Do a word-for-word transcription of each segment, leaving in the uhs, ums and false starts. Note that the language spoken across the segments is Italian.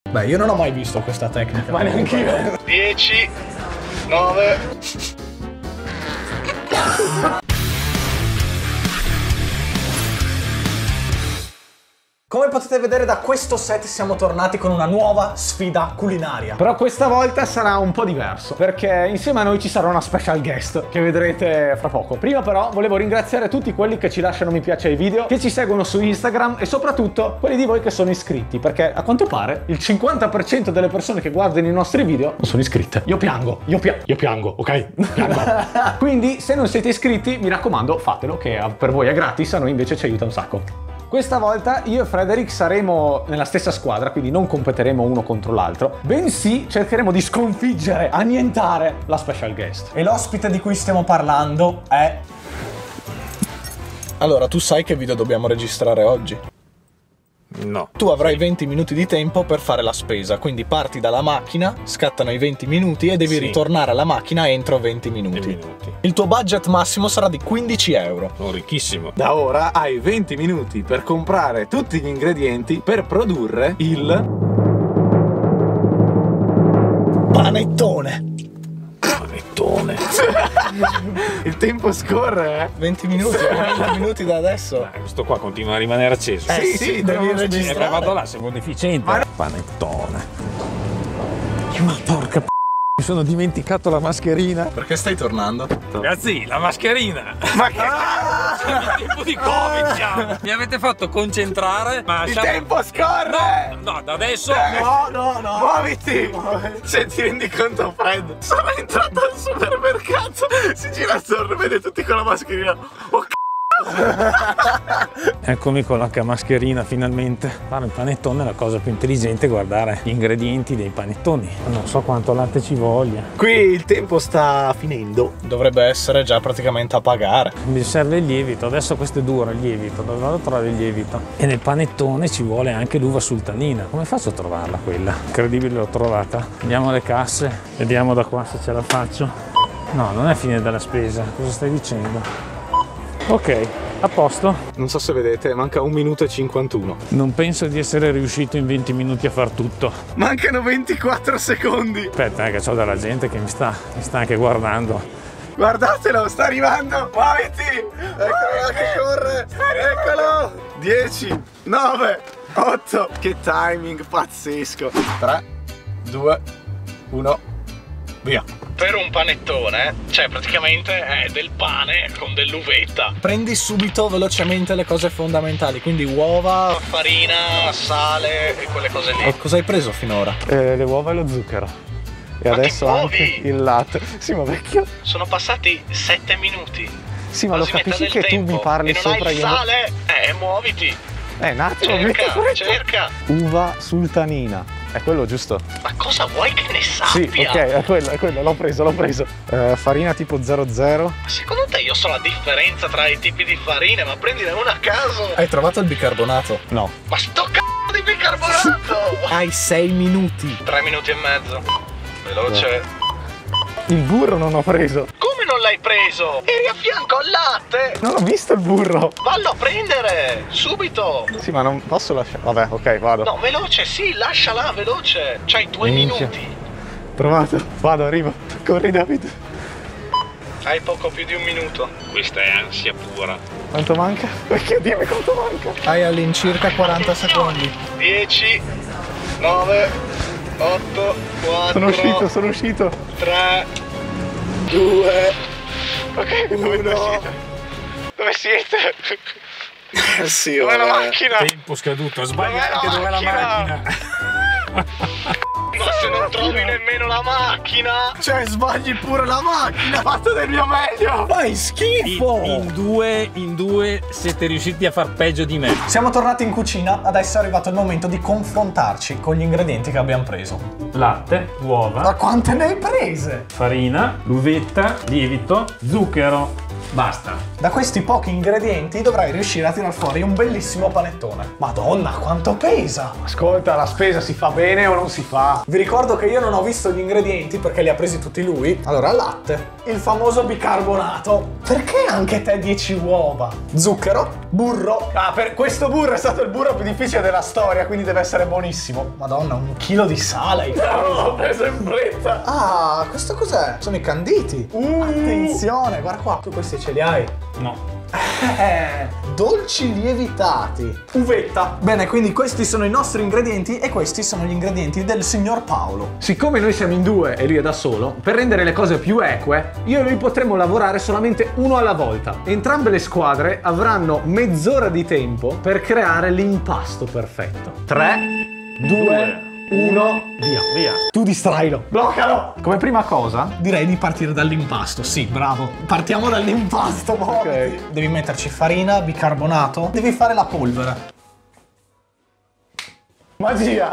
Beh, io non ho mai visto questa tecnica. Ma neanche io. dieci, nove. Come potete vedere da questo set siamo tornati con una nuova sfida culinaria. Però questa volta sarà un po' diverso, perché insieme a noi ci sarà una special guest che vedrete fra poco. Prima però volevo ringraziare tutti quelli che ci lasciano mi piace ai video, che ci seguono su Instagram e soprattutto quelli di voi che sono iscritti, perché a quanto pare il cinquanta per cento delle persone che guardano i nostri video non sono iscritte. Io piango, io, pia io piango, ok? Piango. Quindi se non siete iscritti mi raccomando fatelo, che per voi è gratis, a noi invece ci aiuta un sacco. Questa volta io e Frederick saremo nella stessa squadra, quindi non competeremo uno contro l'altro, bensì cercheremo di sconfiggere, annientare la special guest. E l'ospite di cui stiamo parlando è... Allora, tu sai che video dobbiamo registrare oggi? No. Tu avrai venti minuti di tempo per fare la spesa, quindi parti dalla macchina, scattano i venti minuti e devi Sì. ritornare alla macchina entro venti minuti. minuti. Il tuo budget massimo sarà di quindici euro. Sono ricchissimo. Da ora hai venti minuti per comprare tutti gli ingredienti per produrre il Panettone! Panettone. Il tempo scorre, eh? venti minuti, venti minuti da adesso. Eh, questo qua continua a rimanere acceso. Eh sì, devi E registrare. poi vado là, siamo deficienti. Panettone. Ma porca p***, mi sono dimenticato la mascherina. Perché stai tornando? Ragazzi, la mascherina. Ma che È tempo di Covid già. Mi avete fatto concentrare, ma il siamo- tempo scorre! No, no, da adesso No, no, no. Muoviti! Se ti rendi conto, Fred, sono entrato al supermercato, si gira attorno e vede tutti con la mascherina. Oh, c***o! Eccomi con la mascherina finalmente. Fare il panettone è la cosa più intelligente, guardare gli ingredienti dei panettoni. Non so quanto latte ci voglia. Qui il tempo sta finendo. Dovrebbe essere già praticamente a pagare. Mi serve il lievito, adesso questo è duro il lievito, dove vado a trovare il lievito? E nel panettone ci vuole anche l'uva sultanina. Come faccio a trovarla quella? Incredibile, l'ho trovata. Andiamo alle casse, vediamo da qua se ce la faccio. No, non è fine della spesa, cosa stai dicendo? Ok, a posto. Non so se vedete, manca un minuto e cinquantuno. Non penso di essere riuscito in venti minuti a far tutto. Mancano ventiquattro secondi. Aspetta, eh, che c'ho della gente che mi sta, mi sta anche guardando. Guardatelo, sta arrivando. Muoviti! Eccolo che corre. Eccolo. dieci, nove, otto. Che timing pazzesco. tre, due, uno, via. Per un panettone, cioè praticamente è del pane con dell'uvetta. Prendi subito velocemente le cose fondamentali, quindi uova, Farina, sale e quelle cose lì. cosa hai preso finora? Eh, le uova e lo zucchero. E Ma ti adesso muovi? anche il latte. Sì, ma vecchio. Sono passati sette minuti. Sì, ma lo Quasi metà capisci del che tu tempo. mi parli e non sopra hai il io. sale? Eh, muoviti. Eh, un attimo, Cerca, metto fretta. cerca. Uva sultanina. È quello giusto? Ma cosa vuoi che ne Sì, sappia? ok, è quello, è quello, l'ho preso, l'ho preso. Eh, farina tipo zero zero. Ma secondo te io so la differenza tra i tipi di farina? Ma prendine una a caso. Hai trovato il bicarbonato? No. Ma sto c***o di bicarbonato. Hai sei minuti. Tre minuti e mezzo. Veloce. Il burro non ho preso. Come non l'hai preso? Eri a fianco al latte. Non ho visto il burro. Vallo a prendere, subito. Sì, ma non posso lasciare. Vabbè, ok, vado. No, veloce, sì, lasciala, veloce. C'hai due Minchia. minuti. Provato. Vado, arrivo. Corri, David. Hai poco più di un minuto. Questa è ansia pura. Quanto manca? Vecchio, dimmi quanto manca. Hai all'incirca quaranta secondi. dieci, nove, otto, quattro, Sono uscito, sono uscito. tre, due, Ok, dove uno. Dove siete? Sì, Dov'è la vabbè. macchina? Tempo scaduto, sbagli Dov'è la anche dov'è la macchina? macchina. Ma se non trovi nemmeno la macchina. Cioè, sbagli pure la macchina. Ho fatto del mio meglio. Fai schifo! In due, in due siete riusciti a far peggio di me. Siamo tornati in cucina, adesso è arrivato il momento di confrontarci con gli ingredienti che abbiamo preso. Latte, uova, Ma quante ne hai prese? farina, l'uvetta, lievito, zucchero. Basta. Da questi pochi ingredienti dovrai riuscire a tirar fuori un bellissimo panettone. Madonna, quanto pesa! Ascolta, la spesa si fa bene o non si fa? Vi ricordo che io non ho visto gli ingredienti perché li ha presi tutti lui. Allora, latte, il famoso bicarbonato. Perché anche te dieci uova? Zucchero, Burro. Ah, per questo burro è stato il burro più difficile della storia, quindi deve essere buonissimo. Madonna, un chilo di sale hai preso. No, l'ho preso in fretta. Ah, questo cos'è? Sono i canditi. Uh. Attenzione, guarda qua. Tu questi ce li hai? No. Eh, dolci lievitati. Uvetta. Bene, quindi questi sono i nostri ingredienti e questi sono gli ingredienti del signor Paolo. Siccome noi siamo in due e lui è da solo, per rendere le cose più eque, io e lui potremo lavorare solamente uno alla volta. Entrambe le squadre avranno mezz'ora di tempo per creare l'impasto perfetto. tre, due, uno, via. Via. Tu distrailo. Bloccalo. Come prima cosa, Direi di partire dall'impasto, sì, bravo. Partiamo dall'impasto, muoviti. Devi metterci farina, bicarbonato, devi fare la polvere. magia.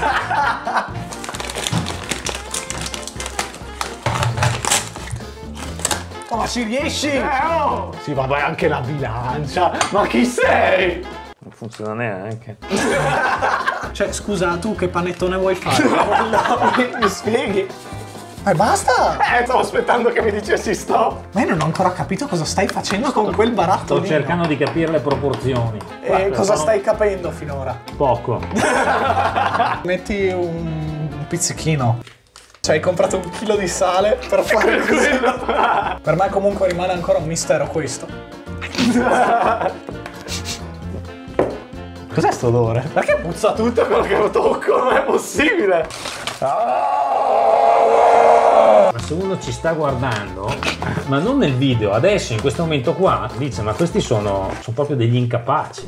Oh, ma ci riesci? Eh, oh. Sì, vabbè, anche la bilancia. Ma chi sei? Non funziona neanche. Cioè, scusa, tu che panettone vuoi fare? No, mi spieghi? E basta! Eh, stavo aspettando che mi dicessi stop. Ma io non ho ancora capito cosa stai facendo con quel baratto Sto lì. cercando di capire le proporzioni. E Guarda, cosa sono stai capendo finora? Poco. Metti un, un pizzichino. Cioè, hai comprato un chilo di sale per fare quello. Per me comunque rimane ancora un mistero questo. Cos'è sto odore? Perché puzza tutto quello che lo tocco? Non è possibile! Ma se uno ci sta guardando, ma non nel video, adesso in questo momento qua, dice ma questi sono, sono proprio degli incapaci.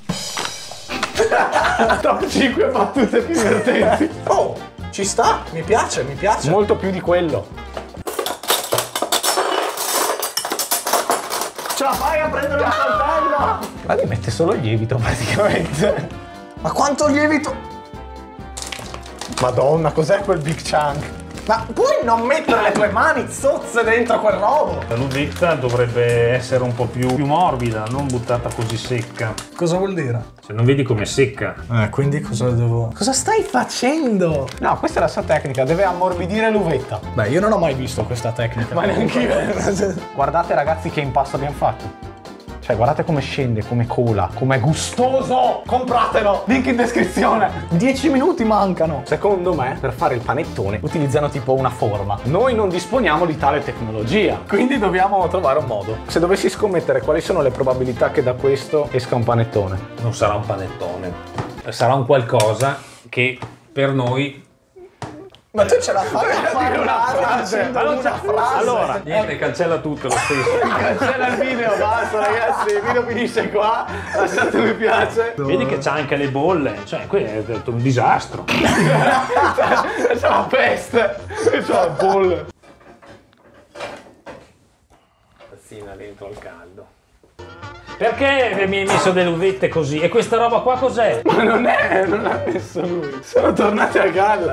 Top cinque battute più divertenti. Oh, ci sta, mi piace, mi piace. Molto più di quello. Ce la fai a prendere un coltello? Ma lì mette solo il lievito praticamente. Ma quanto lievito! Madonna, cos'è quel big chunk? Ma puoi non mettere le tue mani zozze dentro quel robo? La l'uvetta dovrebbe essere un po' più, più morbida, non buttata così secca. Cosa vuol dire? Se non vedi com'è secca. Eh, quindi cosa devo... Cosa stai facendo? No, questa è la sua tecnica, deve ammorbidire l'uvetta. Beh, io non ho mai visto questa tecnica. Ma neanche io. Guardate ragazzi che impasto abbiamo fatto. Cioè, guardate come scende, come cola, com'è gustoso! Compratelo! Link in descrizione! Dieci minuti mancano. Secondo me, per fare il panettone, utilizzano tipo una forma. Noi non disponiamo di tale tecnologia, quindi dobbiamo trovare un modo. Se dovessi scommettere quali sono le probabilità che da questo esca un panettone? Non sarà un panettone, sarà un qualcosa che per noi... Ma tu ce la fai a parlare dicendo una frase? Allora, niente, cancella tutto lo stesso. Cancella il video, basta ragazzi, il video finisce qua, lasciate mi piace. Vedi che c'ha anche le bolle, cioè qui è un disastro. C'è la peste, c'è la bolle. Tazzina dentro al caldo. Perché mi hai messo delle uvette così? E questa roba qua cos'è? Ma non è, non l'ha messo lui, sono tornati a galla.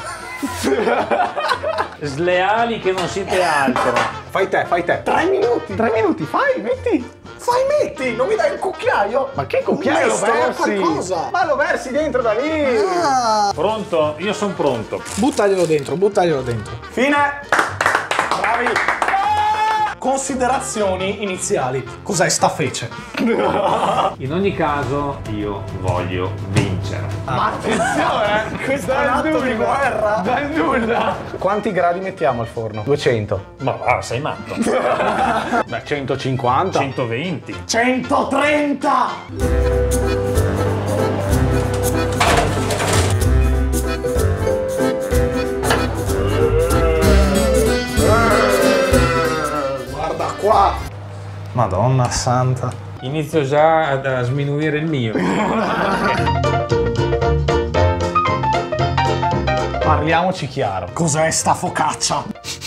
Sleali che non siete altro. Fai te, fai te. Tre minuti. Tre minuti, fai, metti. Fai, metti! Non mi dai un cucchiaio? Ma che cucchiaio lo Mesto, versi? qualcosa. Ma lo versi dentro da lì. Ah. Pronto? Io sono pronto. Buttaglielo dentro, buttaglielo dentro. Fine. Bravi. Considerazioni iniziali. Cos'è sta fece? In ogni caso io voglio vincere. Ma attenzione, questo è un atto di guerra. Dal nulla. Quanti gradi mettiamo al forno? duecento. Ma va, sei matto. Beh, centocinquanta. centoventi. centotrenta! Guarda qua! Madonna santa. Inizio già a, a sminuire il mio. Parliamoci chiaro. Cos'è sta focaccia?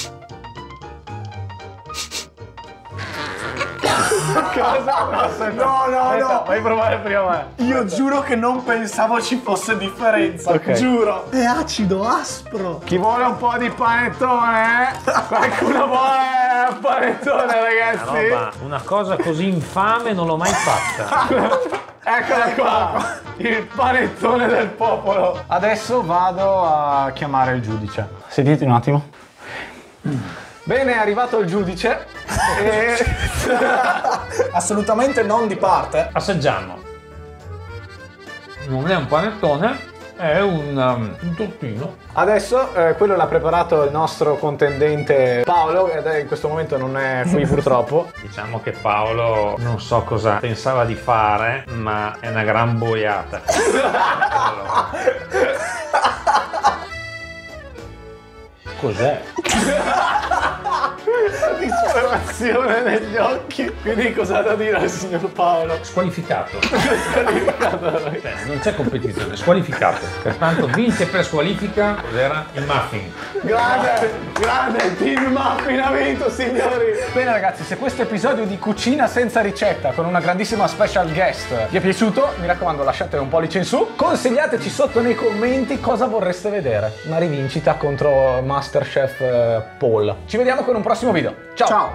Cosa? No, no, no. Vai a provare prima me. Io giuro che non pensavo ci fosse differenza. Ok. Giuro. È acido, aspro. Chi vuole un po' di panettone? Qualcuno vuole un panettone, ragazzi? Roba, una cosa così infame non l'ho mai fatta. Eccola qua, il panettone del popolo. Adesso vado a chiamare il giudice. Sediti un attimo. Bene, è arrivato il giudice. e... Assolutamente non di parte. Assaggiamo. Non è un panettone, è un, um, un tortino. Adesso eh, quello l'ha preparato il nostro contendente Paolo, ed è in questo momento non è qui purtroppo. Diciamo che Paolo non so cosa pensava di fare, ma è una gran boiata. Cos'è? Disperazione negli occhi. Quindi cosa ha da dire al signor Paolo? Squalificato. Cioè, non c'è competizione, squalificato. Pertanto vince per squalifica. Cos'era? Il muffin. Grande, grande Team Muffin ha vinto, signori. Bene ragazzi, se questo episodio di cucina senza ricetta con una grandissima special guest vi è piaciuto, mi raccomando lasciate un pollice in su. Consigliateci sotto nei commenti cosa vorreste vedere. Una rivincita contro Masterchef eh, Paul. Ci vediamo con un prossimo video. Ciao. Ciao.